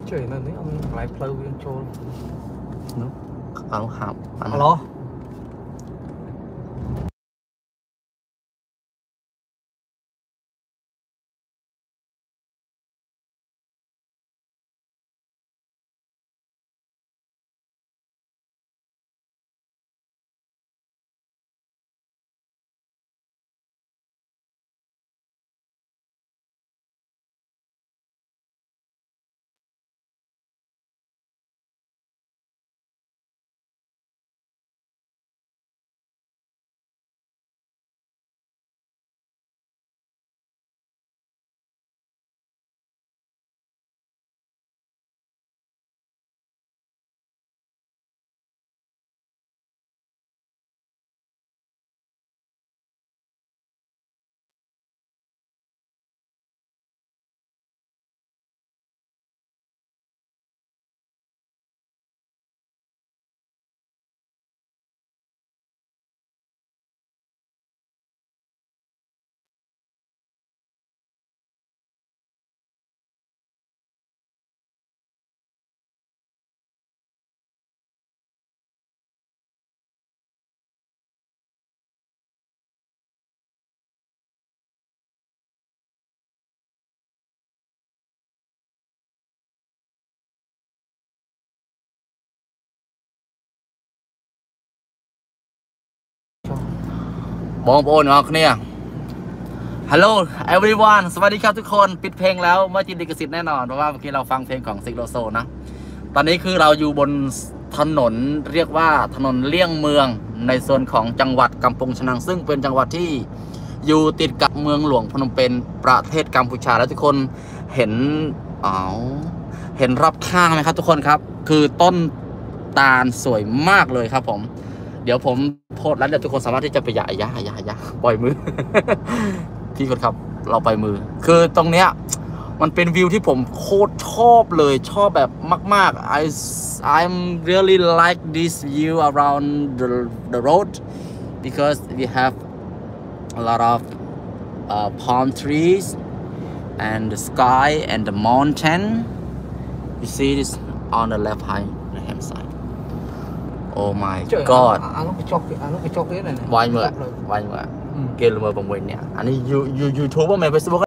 chơi này đấy ông lại pleu viên trôi nó áo hàm alo บอลออกเนี่ย Hello everyone สวัสดีครับทุกคนปิดเพลงแล้วไม่จินดิกสิทธิ์แน่นอนเพราะว่าเมื่อกี้เราฟังเพลงของซิกโลโซนะตอนนี้คือเราอยู่บนถนนเรียกว่าถนนเลี่ยงเมืองในโซนของจังหวัดกัมพูชาซึ่งเป็นจังหวัดที่อยู่ติดกับเมืองหลวงพนมเปญประเทศกัมพูชาแล้วทุกคนเห็นรอบข้างไหมครับทุกคนครับคือต้นตาลสวยมากเลยครับผมเดี๋ยวผมโพสต์แล้วเดี๋ยวทุกคนสามารถที่จะไปอย่าปล่อยมือ พี่คนครับเราไปมือคือตรงเนี้ยมันเป็นวิวที่ผมโคตรชอบเลยชอบแบบมากๆ I'm really like this view around the road because we have a lot of palm trees and the sky and the mountain you see this on the left hand side oh my god nó cái chọc cái này วายเมื่อเกลเมอร์บางเวนเนี่ยอันนี้ยูทูบว่าแมนเฟซบุ๊ก